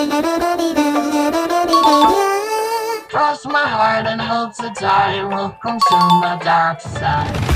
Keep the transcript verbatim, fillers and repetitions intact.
Cross my heart and hope that time will consume my dark side.